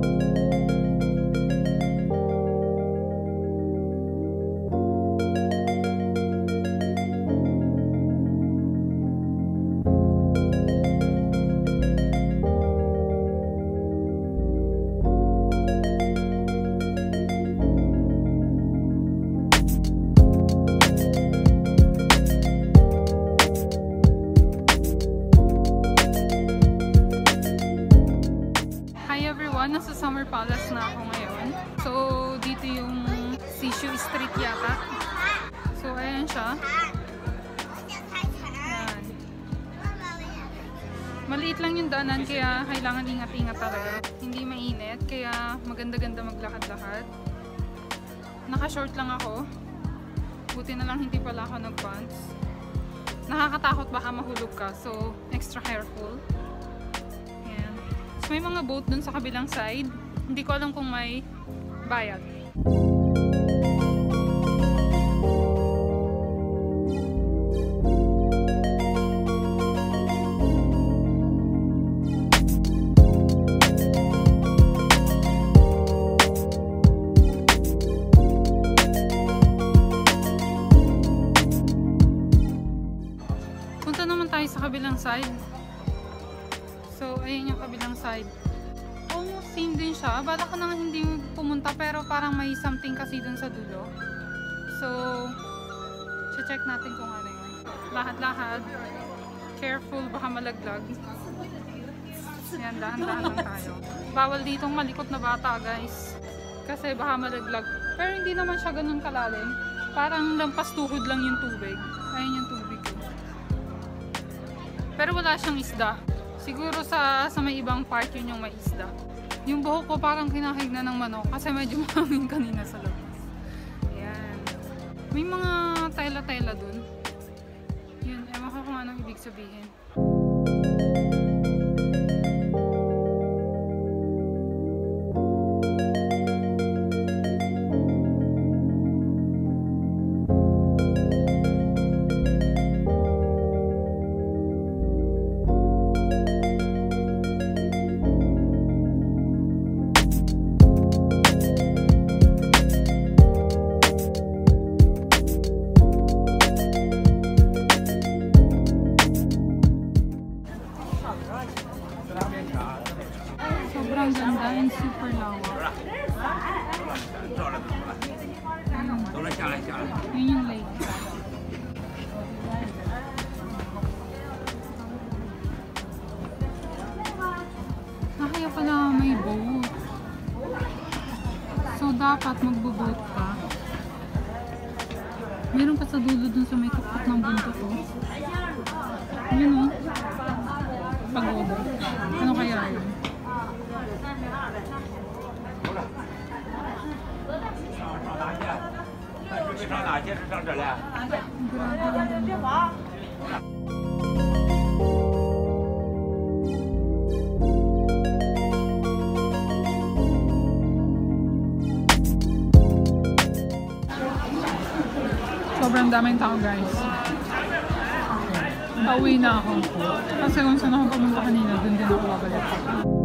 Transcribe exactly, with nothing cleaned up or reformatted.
Nasa Summer Palace na ako ngayon. So, dito yung Suzhou Street yata. So, ayan siya. Ayan. Maliit lang yung daanan, kaya kailangan ingat-ingat talaga. Hindi mainit, kaya maganda-ganda maglakad-lakad. Naka-short lang ako. Buti na lang hindi pala ako nag-pants. Nakakatakot baka mahulog ka, so extra careful. May mga boat dun sa kabilang side. Hindi ko alam kung may bayad. Punta naman tayo sa kabilang side. So, ayun yung kabilang side. Almost same din siya. Bala ko na hindi pumunta, pero parang may something kasi dun sa dulo. So, check natin kung ano yun. Lahat-lahat. Careful, baka malaglag. Yan, dahan-dahan lang tayo. Bawal ditong malikot na bata, guys. Kasi baka malaglag. Pero hindi naman siya ganun kalalim. Parang lampas tuhod lang yung tubig. Ayun yung tubig ko. Pero wala siyang isda. Siguro sa, sa may ibang part yun yung may isda. Yung buhok ko parang kinahig na ng manok kasi medyo mahangin kanina sa labas. Ayan. May mga tela-tela dun. Yun, ewan ko kung anong ibig sabihin. Sobrang ganda and super lawak. Yun yung lake. Ah, kaya pala may boat. So dapat magbo-boat ka. Meron pa sa dulo dun sa may tuktok ng bundok ko. Yun o. Pagoda. Ano kaya yun? Sobrang daming tao, guys. Pauwi na ako. Kasi kung saan ako pumunta kanina, dun din ako babalik.